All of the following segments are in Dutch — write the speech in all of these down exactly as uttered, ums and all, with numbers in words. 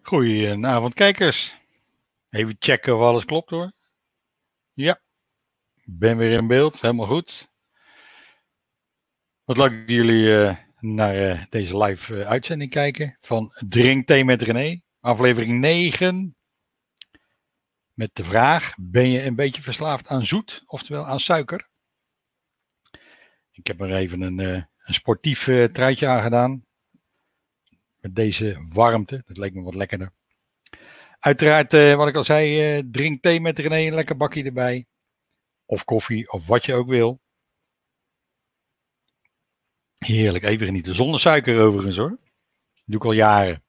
Goedenavond kijkers. Even checken of alles klopt hoor. Ja, ik ben weer in beeld, helemaal goed. Wat leuk dat jullie uh, naar uh, deze live uh, uitzending kijken van Drink Thee met René, aflevering negen. Met de vraag, ben je een beetje verslaafd aan zoet, oftewel aan suiker? Ik heb er even een, uh, een sportief uh, truitje aangedaan. Met deze warmte, dat leek me wat lekkerder. Uiteraard, uh, wat ik al zei, uh, drink thee met René, een lekker bakje erbij. Of koffie, of wat je ook wil. Heerlijk, even genieten. Zonder suiker overigens hoor. Dat doe ik al jaren.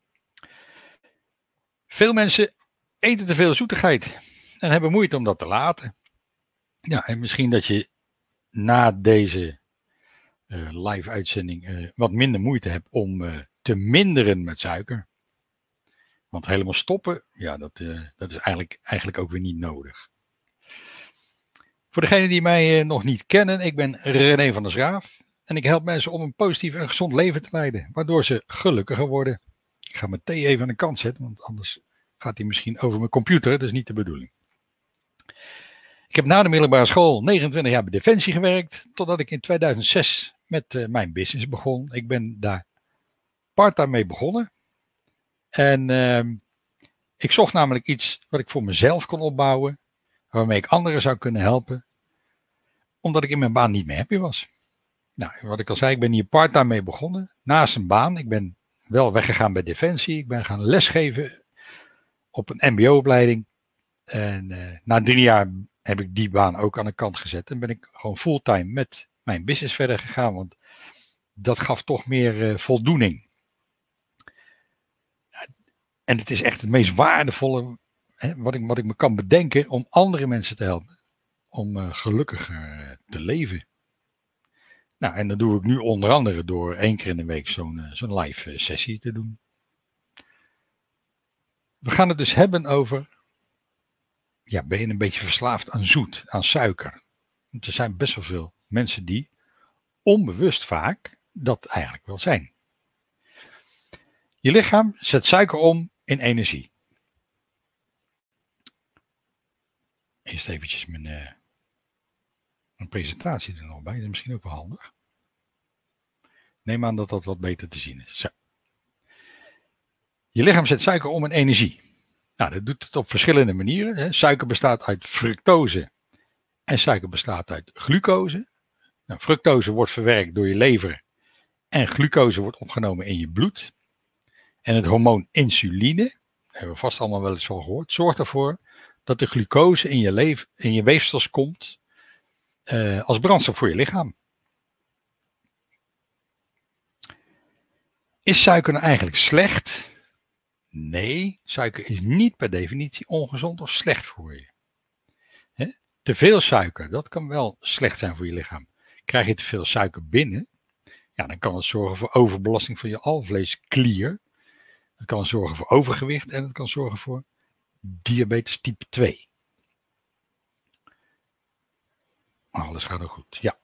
Veel mensen eten te veel zoetigheid. En hebben moeite om dat te laten. Ja, en misschien dat je na deze uh, live uitzending uh, wat minder moeite hebt om uh, te minderen met suiker. Want helemaal stoppen, ja, dat, uh, dat is eigenlijk, eigenlijk ook weer niet nodig. Voor degenen die mij uh, nog niet kennen, ik ben René van der Schraaf. En ik help mensen om een positief en gezond leven te leiden, waardoor ze gelukkiger worden. Ik ga mijn thee even aan de kant zetten, want anders gaat hij misschien over mijn computer, dat is niet de bedoeling. Ik heb na de middelbare school negenentwintig jaar bij Defensie gewerkt, totdat ik in tweeduizend zes met uh, mijn business begon. Ik ben daar part-time mee begonnen. En uh, ik zocht namelijk iets wat ik voor mezelf kon opbouwen, waarmee ik anderen zou kunnen helpen, omdat ik in mijn baan niet meer happy was. Nou, wat ik al zei, ik ben hier part-time mee begonnen, naast een baan. Ik ben wel weggegaan bij Defensie, ik ben gaan lesgeven op een mbo-opleiding. En uh, na drie jaar heb ik die baan ook aan de kant gezet en ben ik gewoon fulltime met mijn business verder gegaan, want dat gaf toch meer uh, voldoening. En het is echt het meest waardevolle hè, wat, ik, wat ik me kan bedenken om andere mensen te helpen. Om uh, gelukkiger uh, te leven. Nou, en dat doe ik nu onder andere door één keer in de week zo'n, uh, zo'n live uh, sessie te doen. We gaan het dus hebben over, ja, ben je een beetje verslaafd aan zoet, aan suiker? Want er zijn best wel veel mensen die onbewust vaak dat eigenlijk wel zijn. Je lichaam zet suiker om in energie. Eerst eventjes mijn, uh, mijn presentatie er nog bij, dat is misschien ook wel handig. Neem aan dat dat wat beter te zien is. Zo. Je lichaam zet suiker om in energie. Nou, dat doet het op verschillende manieren. Hè. Suiker bestaat uit fructose en suiker bestaat uit glucose. Nou, fructose wordt verwerkt door je lever en glucose wordt opgenomen in je bloed. En het hormoon insuline, daar hebben we vast allemaal wel eens van gehoord, zorgt ervoor dat de glucose in je, lever, in je weefsels komt uh, als brandstof voor je lichaam. Is suiker nou eigenlijk slecht? Nee, suiker is niet per definitie ongezond of slecht voor je. He? Te veel suiker, dat kan wel slecht zijn voor je lichaam. Krijg je te veel suiker binnen, ja, dan kan het zorgen voor overbelasting van je alvleesklier. Het kan zorgen voor overgewicht en het kan zorgen voor diabetes type twee. Alles gaat ook goed, ja.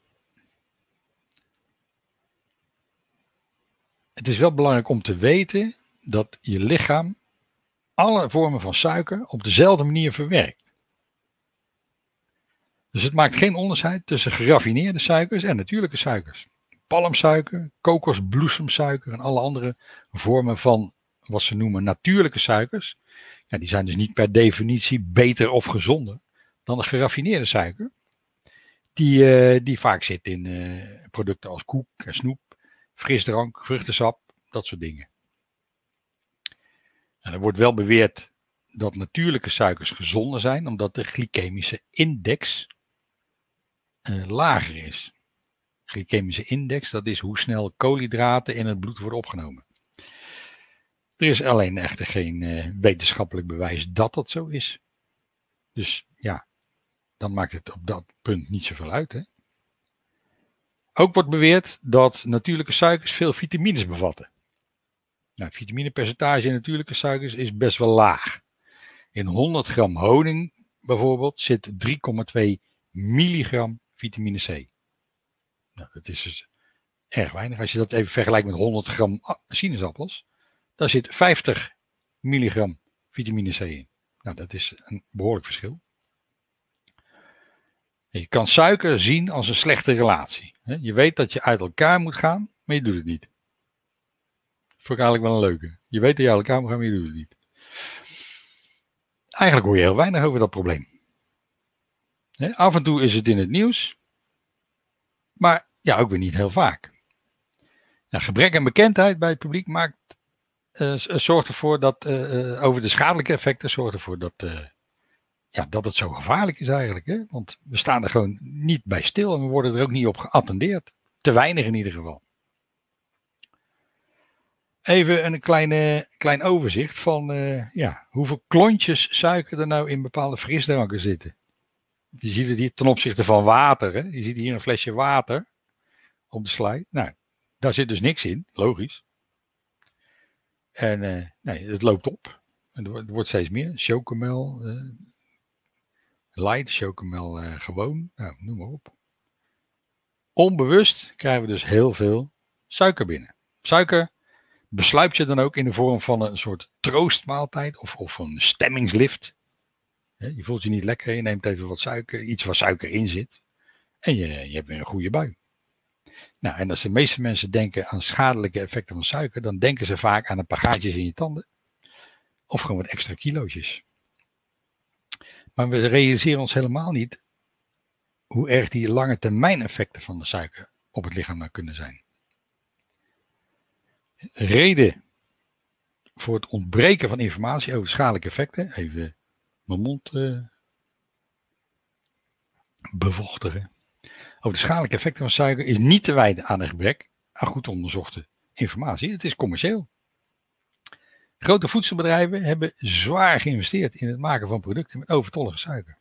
Het is wel belangrijk om te weten dat je lichaam alle vormen van suiker op dezelfde manier verwerkt. Dus het maakt geen onderscheid tussen geraffineerde suikers en natuurlijke suikers. Palmsuiker, kokosbloesemsuiker en alle andere vormen van wat ze noemen natuurlijke suikers. Ja, die zijn dus niet per definitie beter of gezonder dan de geraffineerde suiker. Die, uh, die vaak zit in uh, producten als koek en snoep, frisdrank, vruchtensap, dat soort dingen. En er wordt wel beweerd dat natuurlijke suikers gezonder zijn, omdat de glycemische index uh, lager is. Glycemische index, dat is hoe snel koolhydraten in het bloed worden opgenomen. Er is alleen echter geen uh, wetenschappelijk bewijs dat dat zo is. Dus ja, dan maakt het op dat punt niet zoveel uit. Hè? Ook wordt beweerd dat natuurlijke suikers veel vitamines bevatten. Nou, het vitaminepercentage in natuurlijke suikers is best wel laag. In honderd gram honing bijvoorbeeld zit drie komma twee milligram vitamine C. Nou, dat is dus erg weinig. Als je dat even vergelijkt met honderd gram sinaasappels, daar zit vijftig milligram vitamine C in. Nou, dat is een behoorlijk verschil. Je kan suiker zien als een slechte relatie. Je weet dat je uit elkaar moet gaan, maar je doet het niet. Dat vond ik eigenlijk wel een leuke. Je weet dat je uit elkaar moet gaan, maar je doet het niet. Eigenlijk hoor je heel weinig over dat probleem. Af en toe is het in het nieuws, maar ja, ook weer niet heel vaak. Nou, gebrek aan bekendheid bij het publiek maakt, uh, zorgt ervoor dat, uh, over de schadelijke effecten, zorgt ervoor dat, uh, ja, dat het zo gevaarlijk is eigenlijk. Hè? Want we staan er gewoon niet bij stil en we worden er ook niet op geattendeerd. Te weinig in ieder geval. Even een kleine, klein overzicht van uh, ja, hoeveel klontjes suiker er nou in bepaalde frisdranken zitten. Je ziet het hier ten opzichte van water. Hè? Je ziet hier een flesje water op de slide. Nou, daar zit dus niks in, logisch. En uh, nee, het loopt op. En er wordt steeds meer. Chocomel, uh, light, chocomel uh, gewoon, nou, noem maar op. Onbewust krijgen we dus heel veel suiker binnen. Suiker besluipt je dan ook in de vorm van een soort troostmaaltijd of, of een stemmingslift. Je voelt je niet lekker, je neemt even wat suiker, iets waar suiker in zit. En je, je hebt weer een goede bui. Nou, en als de meeste mensen denken aan schadelijke effecten van suiker, dan denken ze vaak aan een paar gaatjes in je tanden. Of gewoon wat extra kilootjes. Maar we realiseren ons helemaal niet hoe erg die lange termijn effecten van de suiker op het lichaam nou kunnen zijn. Reden voor het ontbreken van informatie over schadelijke effecten, even mijn mond uh, bevochtigen. Over de schadelijke effecten van suiker is niet te wijten aan een gebrek aan goed onderzochte informatie. Het is commercieel. Grote voedselbedrijven hebben zwaar geïnvesteerd in het maken van producten met overtollige suiker.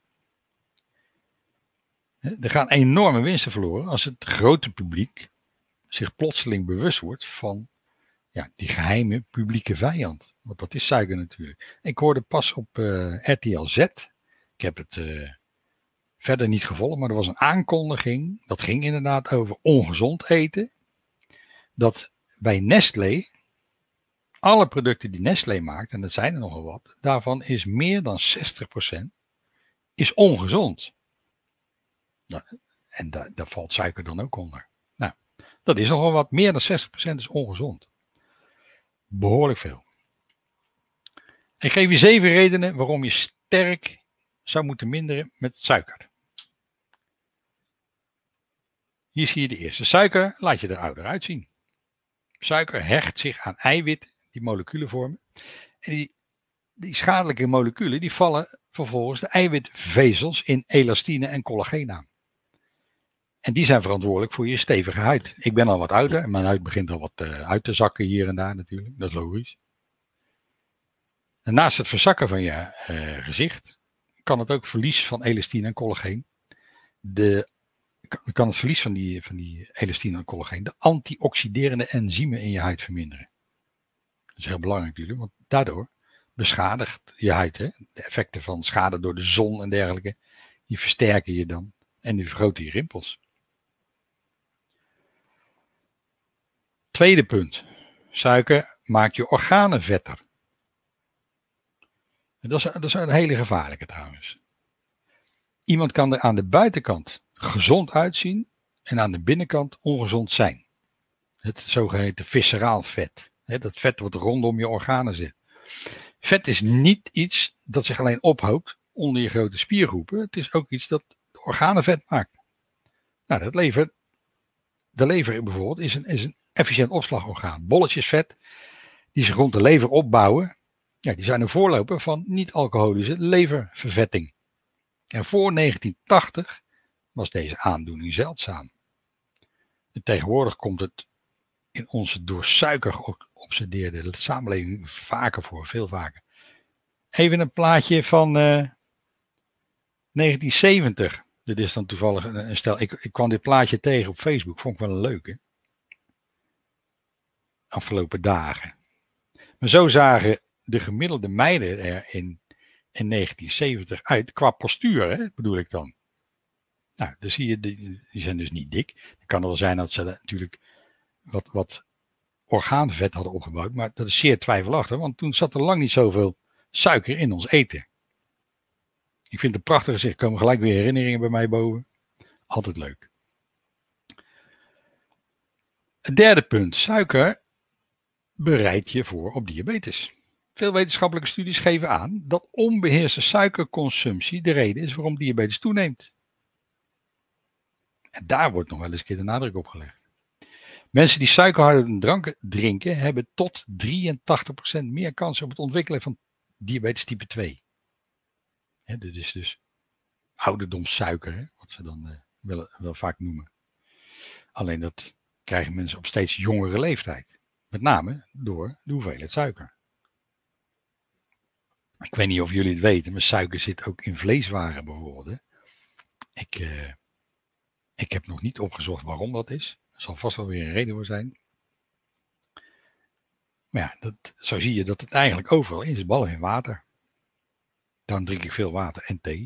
Er gaan enorme winsten verloren als het grote publiek zich plotseling bewust wordt van ja, die geheime publieke vijand. Want dat is suiker natuurlijk. Ik hoorde pas op uh, R T L Z, ik heb het uh, verder niet gevolgd, maar er was een aankondiging, dat ging inderdaad over ongezond eten, dat bij Nestlé, alle producten die Nestlé maakt, en dat zijn er nogal wat, daarvan is meer dan zestig procent is ongezond. Nou, en daar, daar valt suiker dan ook onder. Nou, dat is nogal wat, meer dan zestig procent is ongezond. Behoorlijk veel. Ik geef je zeven redenen waarom je sterk zou moeten minderen met suiker. Hier zie je de eerste. Suiker laat je er ouder uitzien. Suiker hecht zich aan eiwitten die moleculen vormen. En die, die schadelijke moleculen die vallen vervolgens de eiwitvezels in elastine en collageen aan. En die zijn verantwoordelijk voor je stevige huid. Ik ben al wat ouder en mijn huid begint al wat uh, uit te zakken hier en daar natuurlijk. Dat is logisch. En naast het verzakken van je uh, gezicht kan het ook verlies van elastine en collageen. De, kan het verlies van die, van die elastine en collageen de antioxiderende enzymen in je huid verminderen. Dat is heel belangrijk natuurlijk, want daardoor beschadigt je huid. Hè? De effecten van schade door de zon en dergelijke, die versterken je dan en die vergroten je rimpels. Tweede punt. Suiker maakt je organen vetter. Dat is, dat is een hele gevaarlijke trouwens. Iemand kan er aan de buitenkant gezond uitzien en aan de binnenkant ongezond zijn. Het zogeheten visceraal vet. Hè, dat vet wat rondom je organen zit. Vet is niet iets dat zich alleen ophoopt onder je grote spiergroepen. Het is ook iets dat de organen vet maakt. Nou, dat lever, de lever bijvoorbeeld is een, is een efficiënt opslagorgaan. Bolletjes vet die zich rond de lever opbouwen, ja, die zijn een voorloper van niet-alcoholische leververvetting. En voor negentien tachtig was deze aandoening zeldzaam. En tegenwoordig komt het in onze door suiker geobsedeerde samenleving vaker voor, veel vaker. Even een plaatje van uh, negentien zeventig. Dit is dan toevallig een, een stel. Ik, ik kwam dit plaatje tegen op Facebook, vond ik wel een leuke. Afgelopen dagen. Maar zo zagen de gemiddelde meiden er in, in negentien zeventig uit, qua postuur, hè, bedoel ik dan. Nou, dan zie je, die, die zijn dus niet dik. Het kan wel zijn dat ze natuurlijk wat, wat orgaanvet hadden opgebouwd. Maar dat is zeer twijfelachtig, want toen zat er lang niet zoveel suiker in ons eten. Ik vind het prachtig gezicht. Er komen gelijk weer herinneringen bij mij boven. Altijd leuk. Het derde punt. Suiker bereidt je voor op diabetes. Veel wetenschappelijke studies geven aan dat onbeheerste suikerconsumptie de reden is waarom diabetes toeneemt. En daar wordt nog wel eens een keer de nadruk op gelegd. Mensen die suikerhoudende dranken drinken hebben tot drieëntachtig procent meer kans op het ontwikkelen van diabetes type twee. He, dit is dus ouderdomssuiker, hè, wat ze dan uh, wel, wel vaak noemen. Alleen dat krijgen mensen op steeds jongere leeftijd. Met name door de hoeveelheid suiker. Ik weet niet of jullie het weten, maar suiker zit ook in vleeswaren bijvoorbeeld. Hè. Ik, uh, ik heb nog niet opgezocht waarom dat is. Er zal vast wel weer een reden voor zijn. Maar ja, dat, zo zie je dat het eigenlijk overal in zit, behalve in water. Dan drink ik veel water en thee.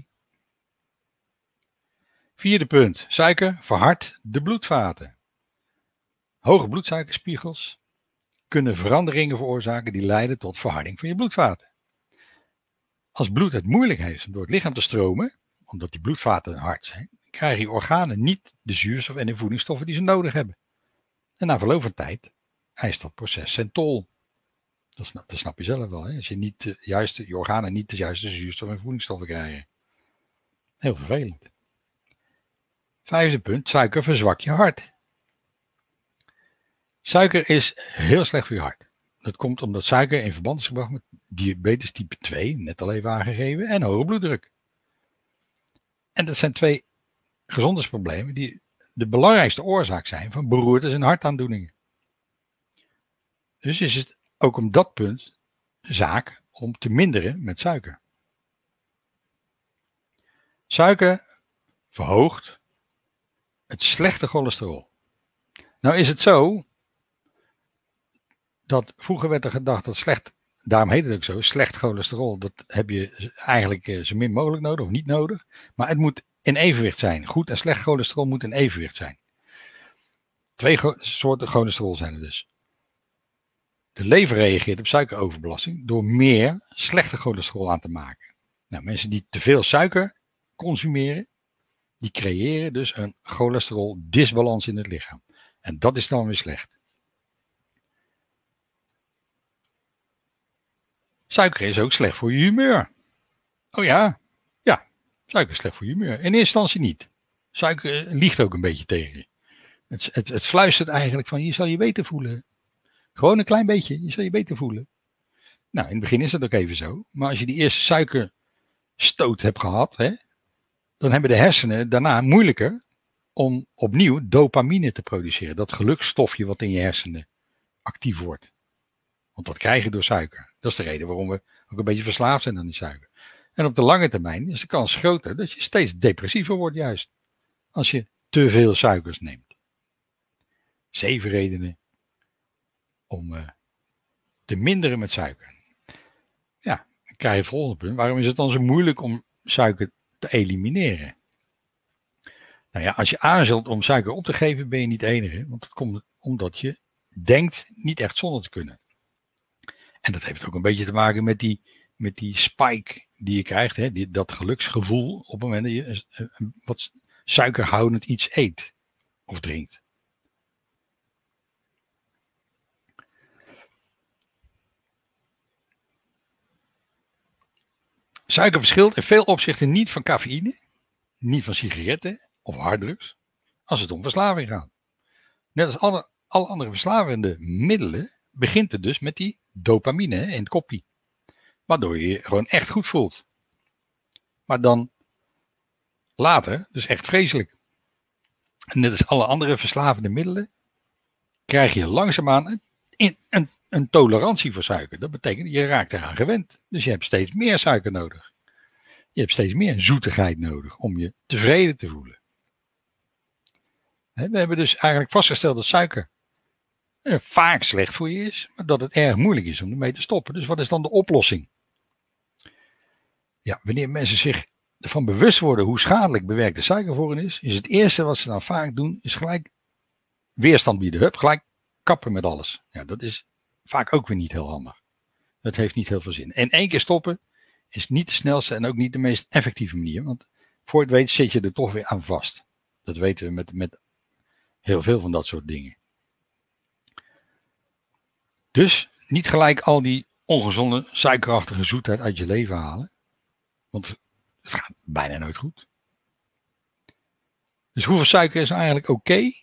Vierde punt. Suiker verhardt de bloedvaten. Hoge bloedsuikerspiegels kunnen veranderingen veroorzaken die leiden tot verharding van je bloedvaten. Als bloed het moeilijk heeft om door het lichaam te stromen, omdat die bloedvaten hard zijn, krijgen je organen niet de zuurstof en de voedingsstoffen die ze nodig hebben. En na verloop van tijd eist dat proces zijn tol. Dat snap, dat snap je zelf wel, hè? Als je, niet de juiste, je organen niet de juiste zuurstof en voedingsstoffen krijgen. Heel vervelend. Vijfde punt, suiker verzwakt je hart. Suiker is heel slecht voor je hart. Dat komt omdat suiker in verband is gebracht met diabetes type twee, net al even aangegeven, en hoge bloeddruk. En dat zijn twee gezondheidsproblemen die de belangrijkste oorzaak zijn van beroertes en hartaandoeningen. Dus is het ook om dat punt zaak om te minderen met suiker. Suiker verhoogt het slechte cholesterol. Nou is het zo dat vroeger werd er gedacht dat slecht, daarom heet het ook zo, slecht cholesterol, dat heb je eigenlijk zo min mogelijk nodig of niet nodig. Maar het moet in evenwicht zijn. Goed en slecht cholesterol moet in evenwicht zijn. Twee soorten cholesterol zijn er dus. De lever reageert op suikeroverbelasting door meer slechte cholesterol aan te maken. Nou, mensen die te veel suiker consumeren, die creëren dus een cholesteroldisbalans in het lichaam. En dat is dan weer slecht. Suiker is ook slecht voor je humeur. Oh ja, ja, suiker is slecht voor je humeur. In eerste instantie niet. Suiker liegt ook een beetje tegen je. Het, het, het fluistert eigenlijk van je zal je beter voelen. Gewoon een klein beetje, je zal je beter voelen. Nou, in het begin is dat ook even zo. Maar als je die eerste suikerstoot hebt gehad, hè, dan hebben de hersenen daarna moeilijker om opnieuw dopamine te produceren. Dat geluksstofje wat in je hersenen actief wordt. Want dat krijg je door suiker. Dat is de reden waarom we ook een beetje verslaafd zijn aan die suiker. En op de lange termijn is de kans groter dat je steeds depressiever wordt juist. Als je te veel suikers neemt. Zeven redenen om uh, te minderen met suiker. Ja, dan krijg je het volgende punt. Waarom is het dan zo moeilijk om suiker te elimineren? Nou ja, als je aarzelt om suiker op te geven, ben je niet de enige. Want dat komt omdat je denkt niet echt zonder te kunnen. En dat heeft ook een beetje te maken met die, met die spike die je krijgt. Hè? Die, dat geluksgevoel op het moment dat je uh, uh, wat suikerhoudend iets eet of drinkt. Suiker verschilt in veel opzichten niet van cafeïne, niet van sigaretten of harddrugs, als het om verslaving gaat. Net als alle, alle andere verslavende middelen begint het dus met die dopamine hè, in het koppie. Waardoor je je gewoon echt goed voelt. Maar dan later, dus echt vreselijk. En net als alle andere verslavende middelen, krijg je langzaamaan een, een, een, een tolerantie voor suiker. Dat betekent, je raakt eraan gewend. Dus je hebt steeds meer suiker nodig. Je hebt steeds meer zoetigheid nodig om je tevreden te voelen. We hebben dus eigenlijk vastgesteld dat suiker eh, vaak slecht voor je is, maar dat het erg moeilijk is om ermee te stoppen. Dus wat is dan de oplossing? Ja, wanneer mensen zich ervan bewust worden hoe schadelijk bewerkte suiker voor hen is, is het eerste wat ze dan vaak doen, is gelijk weerstand bieden. Hup, gelijk kappen met alles. Ja, dat is vaak ook weer niet heel handig. Dat heeft niet heel veel zin. En één keer stoppen is niet de snelste en ook niet de meest effectieve manier. Want voor het weet zit je er toch weer aan vast. Dat weten we met, met heel veel van dat soort dingen. Dus niet gelijk al die ongezonde, suikerachtige zoetheid uit je leven halen. Want het gaat bijna nooit goed. Dus hoeveel suiker is eigenlijk oké? Okay?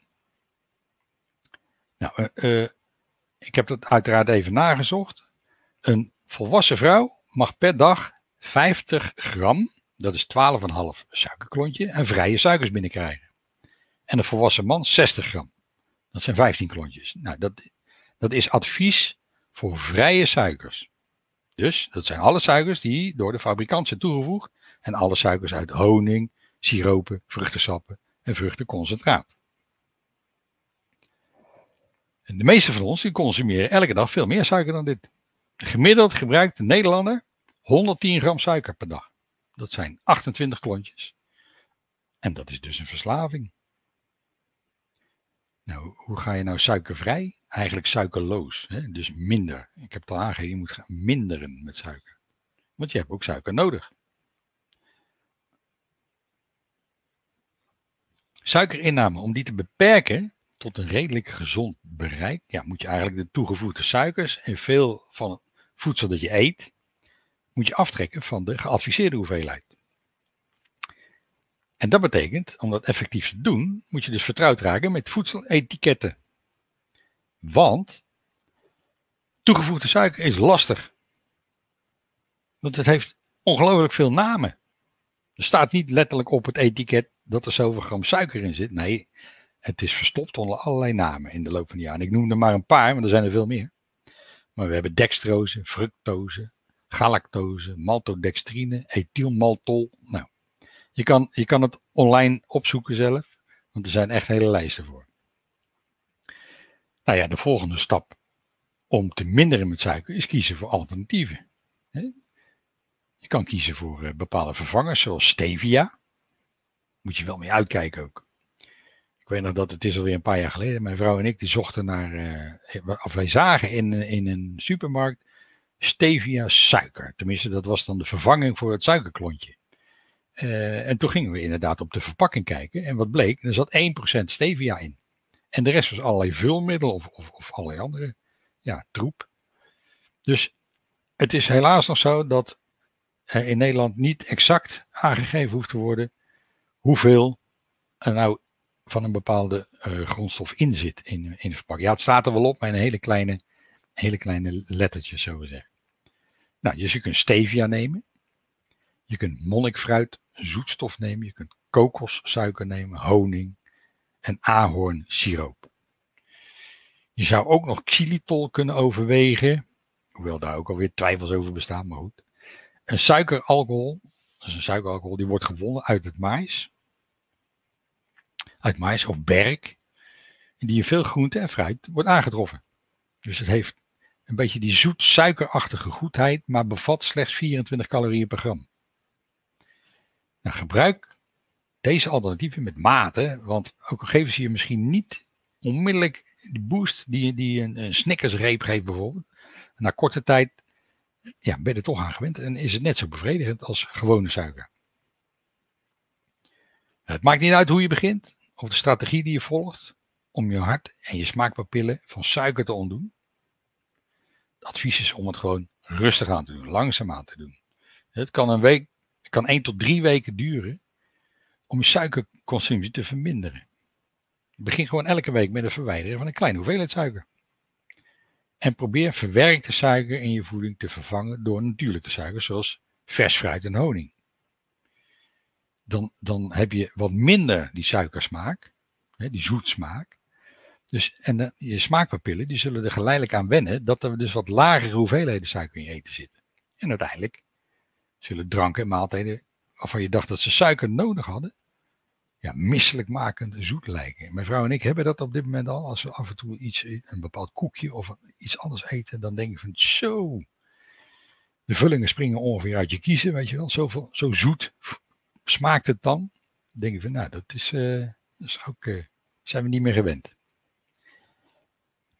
Nou, uh, uh, ik heb dat uiteraard even nagezocht. Een volwassen vrouw mag per dag vijftig gram, dat is twaalf komma vijf suikerklontje, en vrije suikers binnenkrijgen. En een volwassen man zestig gram. Dat zijn vijftien klontjes. Nou, dat, dat is advies voor vrije suikers. Dus dat zijn alle suikers die door de fabrikant zijn toegevoegd. En alle suikers uit honing, siropen, vruchtensappen en vruchtenconcentraat. En de meeste van ons die consumeren elke dag veel meer suiker dan dit. Gemiddeld gebruikt de Nederlander honderdtien gram suiker per dag. Dat zijn achtentwintig klontjes. En dat is dus een verslaving. Nou, hoe ga je nou suikervrij? Eigenlijk suikerloos. Hè? Dus minder. Ik heb het al aangegeven, je moet gaan minderen met suiker. Want je hebt ook suiker nodig. Suikerinname, om die te beperken tot een redelijk gezond bereik, ja, moet je eigenlijk de toegevoegde suikers en veel van het voedsel dat je eet, moet je aftrekken van de geadviseerde hoeveelheid. En dat betekent, om dat effectief te doen, moet je dus vertrouwd raken met voedseletiketten. Want toegevoegde suiker is lastig. Want het heeft ongelooflijk veel namen. Er staat niet letterlijk op het etiket dat er zoveel gram suiker in zit. Nee, het is verstopt onder allerlei namen in de loop van de jaren. En ik noem er maar een paar, maar er zijn er veel meer. Maar we hebben dextrose, fructose, galactose, maltodextrine, ethylmaltol. Nou, je kan, je kan het online opzoeken zelf, want er zijn echt hele lijsten voor. Nou ja, de volgende stap om te minderen met suiker is kiezen voor alternatieven. Je kan kiezen voor bepaalde vervangers zoals stevia. Moet je wel mee uitkijken ook. Ik weet nog dat het is alweer een paar jaar geleden. Mijn vrouw en ik die zochten naar, uh, of wij zagen in, in een supermarkt stevia suiker. Tenminste, dat was dan de vervanging voor het suikerklontje. Uh, en toen gingen we inderdaad op de verpakking kijken. En wat bleek, er zat één procent stevia in. En de rest was allerlei vulmiddel of, of, of allerlei andere ja, troep. Dus het is helaas nog zo dat er in Nederland niet exact aangegeven hoeft te worden hoeveel er nou van een bepaalde uh, grondstof in zit in, in de verpakking. Ja, het staat er wel op, maar in een hele kleine, hele kleine lettertjes, zo gezegd. Nou, dus je kunt stevia nemen. Je kunt monnikfruit, zoetstof nemen. Je kunt kokossuiker nemen, honing en ahornsiroop. Je zou ook nog xylitol kunnen overwegen. Hoewel daar ook alweer twijfels over bestaan, maar goed. Een suikeralcohol, dat is een suikeralcohol, die wordt gewonnen uit het maïs. Uit maïs of berk. Die in veel groente en fruit wordt aangetroffen. Dus het heeft een beetje die zoet-suikerachtige goedheid, maar bevat slechts vierentwintig calorieën per gram. Nou, gebruik deze alternatieven met mate, want ook al geven ze je misschien niet onmiddellijk de boost die, die een, een Snickersreep geeft bijvoorbeeld. Na korte tijd ja, ben je er toch aan gewend en is het net zo bevredigend als gewone suiker. Het maakt niet uit hoe je begint of de strategie die je volgt om je hart en je smaakpapillen van suiker te ontdoen. Het advies is om het gewoon rustig aan te doen, langzaam aan te doen. Het kan een week, het kan één tot drie weken duren om je suikerconsumptie te verminderen. Begin gewoon elke week met het verwijderen van een kleine hoeveelheid suiker. En probeer verwerkte suiker in je voeding te vervangen door natuurlijke suiker zoals vers fruit en honing. Dan, dan heb je wat minder die suikersmaak, hè, die zoetsmaak. Dus, en de, je smaakpapillen die zullen er geleidelijk aan wennen dat er dus wat lagere hoeveelheden suiker in je eten zitten. En uiteindelijk zullen dranken en maaltijden waarvan je dacht dat ze suiker nodig hadden, ja, misselijkmakend zoet lijken. Mijn vrouw en ik hebben dat op dit moment al. Als we af en toe iets, een bepaald koekje of iets anders eten, dan denk je van zo. De vullingen springen ongeveer uit je kiezen, weet je wel. Zoveel, zo zoet smaakt het dan. Dan denk je van nou, dat is, uh, dat is ook, uh, zijn we niet meer gewend.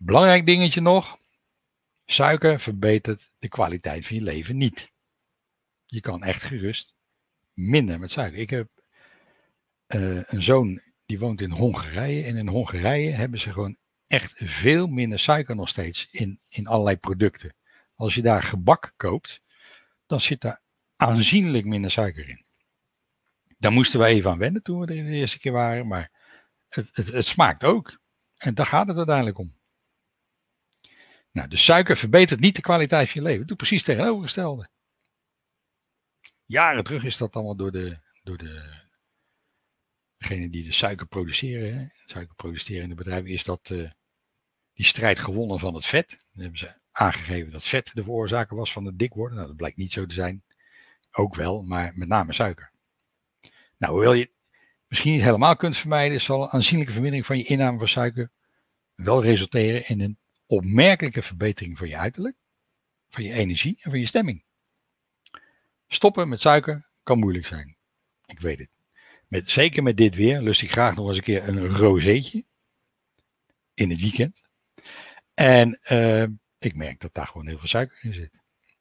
Belangrijk dingetje nog. Suiker verbetert de kwaliteit van je leven niet. Je kan echt gerust minder met suiker. Ik heb uh, een zoon die woont in Hongarije. En in Hongarije hebben ze gewoon echt veel minder suiker nog steeds in, in allerlei producten. Als je daar gebak koopt, dan zit daar aanzienlijk minder suiker in. Daar moesten we even aan wennen toen we er de eerste keer waren. Maar het, het, het smaakt ook. En daar gaat het uiteindelijk om. Nou, de suiker verbetert niet de kwaliteit van je leven. Het doet precies het tegenovergestelde. Jaren terug is dat allemaal door de, door de degene die de suiker produceren. Hè? Suiker producerende bedrijven is dat uh, die strijd gewonnen van het vet. Dan hebben ze aangegeven dat vet de veroorzaker was van het dik worden. Nou, dat blijkt niet zo te zijn. Ook wel, maar met name suiker. Nou, hoewel je misschien niet helemaal kunt vermijden, zal een aanzienlijke vermindering van je inname van suiker wel resulteren in een opmerkelijke verbetering van je uiterlijk, van je energie en van je stemming. Stoppen met suiker kan moeilijk zijn. Ik weet het. Met, zeker met dit weer lust ik graag nog eens een keer een rozeetje in het weekend. En uh, ik merk dat daar gewoon heel veel suiker in zit.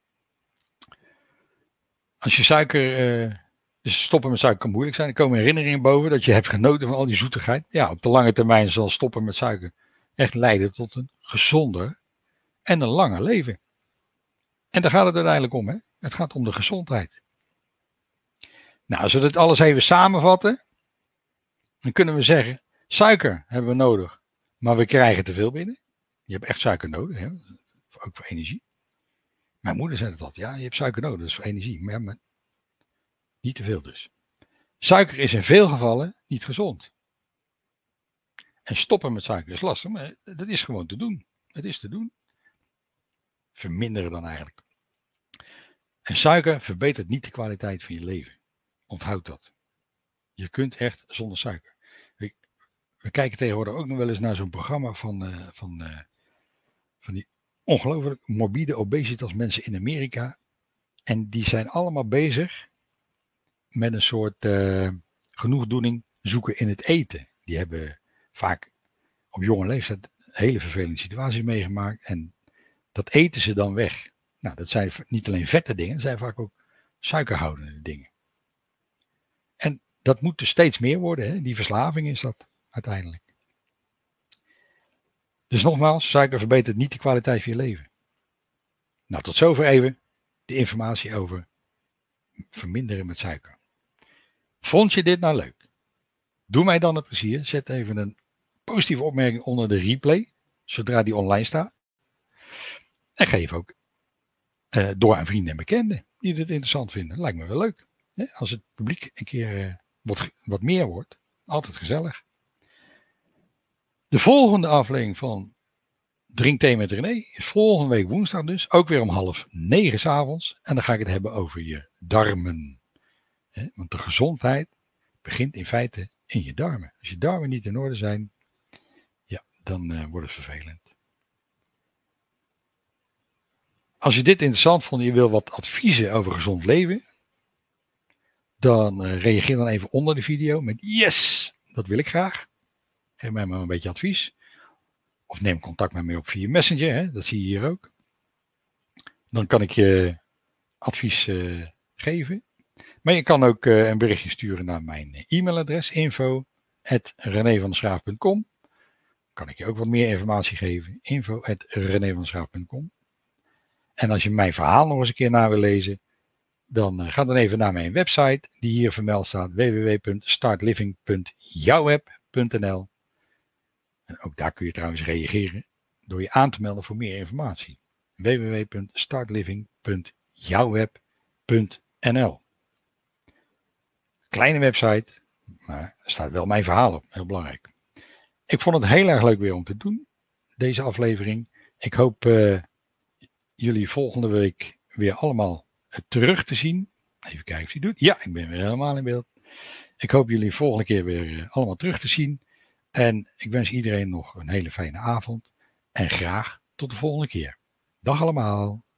Als je suiker, uh, dus stoppen met suiker kan moeilijk zijn. Er komen herinneringen boven dat je hebt genoten van al die zoetigheid. Ja, op de lange termijn zal stoppen met suiker echt leiden tot een gezonder en een langer leven. En daar gaat het uiteindelijk om, hè? Het gaat om de gezondheid. Nou, als we dit alles even samenvatten, dan kunnen we zeggen, suiker hebben we nodig, maar we krijgen te veel binnen. Je hebt echt suiker nodig, hè? Ook voor energie. Mijn moeder zei het altijd, ja, je hebt suiker nodig, dat is voor energie, maar, maar niet te veel dus. Suiker is in veel gevallen niet gezond. En stoppen met suiker is lastig, maar dat is gewoon te doen. Het is te doen. Verminderen dan eigenlijk. En suiker verbetert niet de kwaliteit van je leven. Onthoud dat. Je kunt echt zonder suiker. We, we kijken tegenwoordig ook nog wel eens naar zo'n programma van, uh, van, uh, van die ongelooflijk morbide obesitas mensen in Amerika. En die zijn allemaal bezig met een soort uh, genoegdoening zoeken in het eten. Die hebben vaak op jonge leeftijd hele vervelende situaties meegemaakt. En dat eten ze dan weg. Nou, dat zijn niet alleen vette dingen, dat zijn vaak ook suikerhoudende dingen. En dat moet dus steeds meer worden, hè? Die verslaving is dat uiteindelijk. Dus nogmaals, suiker verbetert niet de kwaliteit van je leven. Nou, tot zover even de informatie over verminderen met suiker. Vond je dit nou leuk? Doe mij dan het plezier, zet even een positieve opmerking onder de replay, zodra die online staat. En geef ook uh, door aan vrienden en bekenden die dit interessant vinden. Lijkt me wel leuk. Hè? Als het publiek een keer uh, wat, wat meer wordt. Altijd gezellig. De volgende aflevering van Drink Thee met René is volgende week woensdag dus. Ook weer om half negen 's avonds. En dan ga ik het hebben over je darmen. Hè? Want de gezondheid begint in feite in je darmen. Als je darmen niet in orde zijn, ja, dan uh, wordt het vervelend. Als je dit interessant vond en je wil wat adviezen over gezond leven, dan uh, reageer dan even onder de video met yes, dat wil ik graag. Geef mij maar een beetje advies. Of neem contact met mij op via Messenger, hè? Dat zie je hier ook. Dan kan ik je advies uh, geven. Maar je kan ook uh, een berichtje sturen naar mijn e-mailadres info at renevanderschraaf punt com. Kan ik je ook wat meer informatie geven. info at renevanderschraaf punt com. En als je mijn verhaal nog eens een keer na wil lezen, dan uh, ga dan even naar mijn website die hier vermeld staat, w w w punt startliving punt jouweb punt n l. En ook daar kun je trouwens reageren door je aan te melden voor meer informatie. w w w punt startliving punt jouweb punt n l. Kleine website, maar er staat wel mijn verhaal op, heel belangrijk. Ik vond het heel erg leuk weer om te doen, deze aflevering. Ik hoop uh, jullie volgende week weer allemaal terug te zien. Even kijken of hij doet. Ja, ik ben weer helemaal in beeld. Ik hoop jullie volgende keer weer uh, allemaal terug te zien. En ik wens iedereen nog een hele fijne avond. En graag tot de volgende keer. Dag allemaal.